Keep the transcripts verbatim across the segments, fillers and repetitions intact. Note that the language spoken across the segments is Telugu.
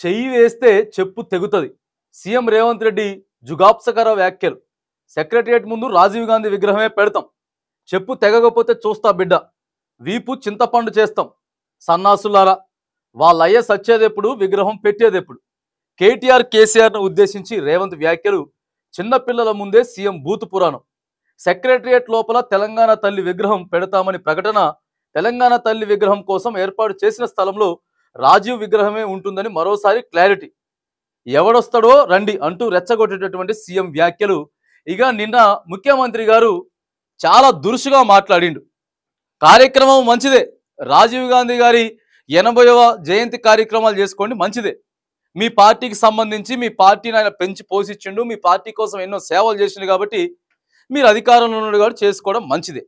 చెయ్యి వేస్తే చెప్పు తెగుతది. సీఎం రేవంత్ రెడ్డి జుగాప్సకర వ్యాఖ్యలు. సెక్రటరియట్ ముందు రాజీవ్ గాంధీ విగ్రహమే పెడతాం. చెప్పు తెగకపోతే చూస్తా బిడ్డ. వీపు చింతపండు చేస్తాం. సన్నాసులారా, వాళ్ళయ్య సచ్చేదెప్పుడు, విగ్రహం పెట్టేదెప్పుడు? కేటీఆర్ కేసీఆర్ను ఉద్దేశించి రేవంత్ వ్యాఖ్యలు. చిన్నపిల్లల ముందే సీఎం బూతు పురాణం. సెక్రటరియట్ లోపల తెలంగాణ తల్లి విగ్రహం పెడతామని ప్రకటన. తెలంగాణ తల్లి విగ్రహం కోసం ఏర్పాటు చేసిన స్థలంలో రాజీవ్ విగ్రహమే ఉంటుందని మరోసారి క్లారిటీ. ఎవడొస్తాడో రండి అంటూ రెచ్చగొట్టేటటువంటి సీఎం వ్యాఖ్యలు. ఇక నిన్న ముఖ్యమంత్రి గారు చాలా దురుసుగా మాట్లాడిండు. కార్యక్రమం మంచిదే, రాజీవ్ గాంధీ గారి ఎనభైవ జయంతి కార్యక్రమాలు చేసుకోండి, మంచిదే. మీ పార్టీకి సంబంధించి మీ పార్టీని ఆయన పెంచి పోషించిండు, మీ పార్టీ కోసం ఎన్నో సేవలు చేసిండు కాబట్టి మీరు అధికారంలో ఉన్నాడు కాబట్టి చేసుకోవడం మంచిదే.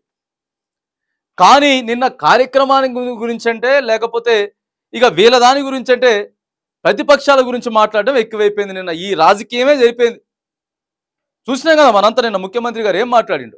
కానీ నిన్న కార్యక్రమానికి గురించి అంటే, లేకపోతే ఇక వీళ్ళ దాని గురించి అంటే ప్రతిపక్షాల గురించి మాట్లాడడం ఎక్కువైపోయింది. నిన్న ఈ రాజకీయమే జరిపోయింది. చూసినాం కదా మనంతా నిన్న ముఖ్యమంత్రి గారు ఏం మాట్లాడిండు.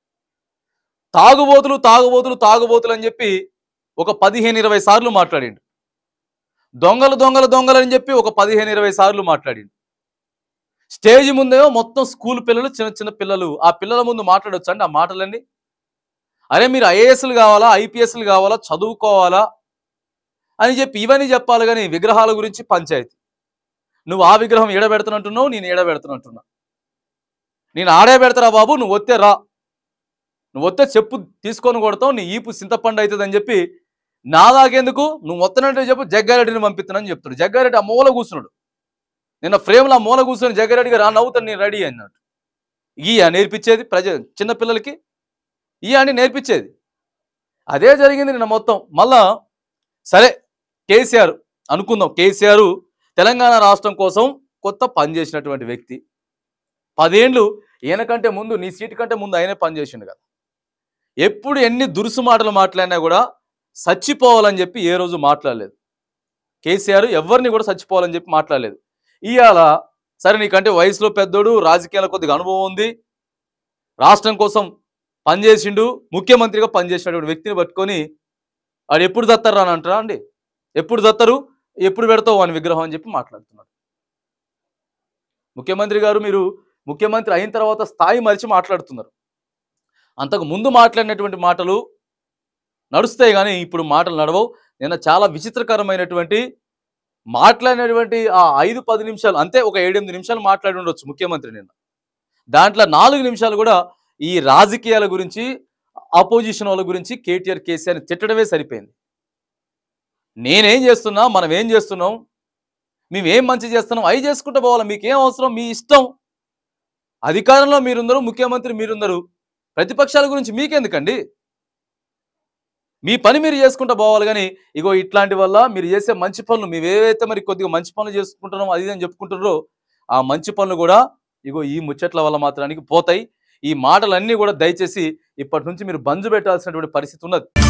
తాగుబోతులు తాగుబోతులు తాగుబోతులు అని చెప్పి ఒక పదిహేను ఇరవై సార్లు మాట్లాడిండు. దొంగలు దొంగలు దొంగలు అని చెప్పి ఒక పదిహేను ఇరవై సార్లు మాట్లాడిండు. స్టేజ్ ముందేమో మొత్తం స్కూల్ పిల్లలు, చిన్న చిన్న పిల్లలు. ఆ పిల్లల ముందు మాట్లాడొచ్చు అండి ఆ మాటలన్నీ? అరే మీరు ఐఏఎస్లు కావాలా, ఐపీఎస్లు కావాలా, చదువుకోవాలా అని చెప్పి ఇవన్నీ చెప్పాలి. కానీ విగ్రహాల గురించి పంచాయతీ. నువ్వు ఆ విగ్రహం ఏడబెడుతున్నట్టున్నావు, నేను ఏడబెడుతున్నట్టున్నా. నేను ఆడే పెడతారా బాబు, నువ్వు వస్తే రా, నువ్వు వస్తే చెప్పు తీసుకొని కొడతావు, నీ ఈపు సింతపండు అవుతుంది అని చెప్పి నా దాకేందుకు, నువ్వు వస్తున్నట్టే చెప్పు, జగ్గారెడ్డిని పంపిస్తున్నాను చెప్తాడు. జగ్గారెడ్డి ఆ మూల కూర్చున్నాడు. నిన్న ఫ్రేమ్లో ఆ మూల కూర్చొని జగ్గారెడ్డి గారు ఆ నవ్వుతాను నేను రెడీ అన్నాడు. ఈ నేర్పించేది ప్రజ చిన్నపిల్లలకి, ఈ అని నేర్పించేది అదే జరిగింది నిన్న మొత్తం. మళ్ళా సరే కేసీఆర్ అనుకుందాం, కేసీఆర్ తెలంగాణ రాష్ట్రం కోసం కొత్త పని చేసినటువంటి వ్యక్తి. పదేండ్లు ఈయనకంటే ముందు, నీ సీటు కంటే ముందు ఆయనే పనిచేసిండు కదా. ఎప్పుడు ఎన్ని దురుసు మాటలు మాట్లాడినా కూడా చచ్చిపోవాలని చెప్పి ఏ రోజు మాట్లాడలేదు కేసీఆర్. ఎవరిని కూడా చచ్చిపోవాలని చెప్పి మాట్లాడలేదు. ఇవాళ సరే నీకంటే వయసులో పెద్దోడు, రాజకీయాల కొద్దిగా అనుభవం ఉంది, రాష్ట్రం కోసం పనిచేసిండు, ముఖ్యమంత్రిగా పనిచేసినటువంటి వ్యక్తిని పట్టుకొని వాడు ఎప్పుడు దత్తరు అని అంటారా అండి? ఎప్పుడు దత్తరు, ఎప్పుడు పెడతావు అని విగ్రహం అని చెప్పి మాట్లాడుతున్నాడు ముఖ్యమంత్రి గారు. మీరు ముఖ్యమంత్రి అయిన తర్వాత స్థాయి మరిచి మాట్లాడుతున్నారు. అంతకు ముందు మాట్లాడినటువంటి మాటలు నడుస్తాయి కానీ ఇప్పుడు మాటలు నడవవు. నిన్న చాలా విచిత్రకరమైనటువంటి మాట్లాడినటువంటి ఆ ఐదు పది నిమిషాలు అంతే, ఒక ఏడెనిమిది నిమిషాలు మాట్లాడి ఉండొచ్చు ముఖ్యమంత్రి నిన్న. దాంట్లో నాలుగు నిమిషాలు కూడా ఈ రాజకీయాల గురించి, ఆపోజిషన్ వాళ్ళ గురించి కేటీఆర్ కేసీఆర్ని తిట్టడమే సరిపోయింది. నేనేం చేస్తున్నా, మనం ఏం చేస్తున్నాం, మేమేం మంచి చేస్తున్నాం, అవి చేసుకుంటూ పోవాలి, మీకేం అవసరం, మీ ఇష్టం. అధికారంలో మీరుందరు, ముఖ్యమంత్రి మీరుందరు, ప్రతిపక్షాల గురించి మీకెందుకండి? మీ పని మీరు చేసుకుంటూ పోవాలి. కానీ ఇగో ఇట్లాంటి వల్ల మీరు చేసే మంచి పనులు, మేము ఏవైతే మరి కొద్దిగా మంచి పనులు చేసుకుంటున్నామో అది అని చెప్పుకుంటున్నారో ఆ మంచి పనులు కూడా ఇగో ఈ ముచ్చట్ల వల్ల మాత్రానికి పోతాయి. ఈ మాటలన్నీ కూడా దయచేసి ఇప్పటి నుంచి మీరు బంజు పెట్టాల్సినటువంటి పరిస్థితి ఉన్నది.